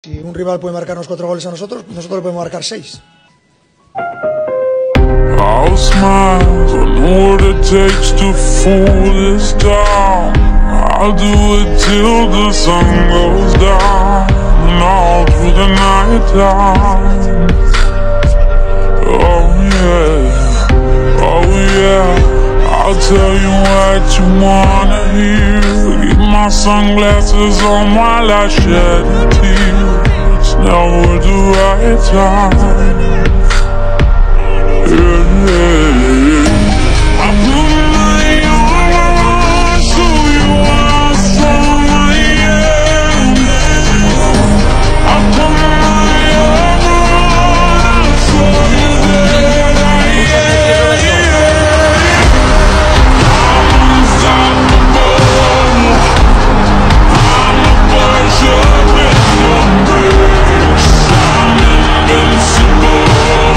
Si un rival puede marcarnos 4 goles a nosotros, nosotros le podemos marcar 6. I'll smile, I know what it takes to fool this town. I'll do it till the sun goes down and all through the night time. Oh yeah, oh yeah, I'll tell you what you wanna hear. Keep my sunglasses on while I shed a tear. It's never the right time. Yeah, yeah, yeah. I put my arms so you are strong I am. I put my arms so you that I am. I'm unstoppable. I'm a pleasure with your grace. I'm invincible.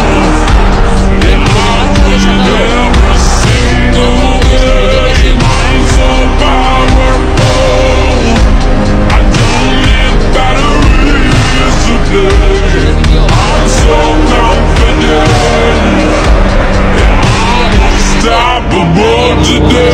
Every single day, I'm so powerful. I don't need batteries today. I'm so confident. I'm unstoppable today.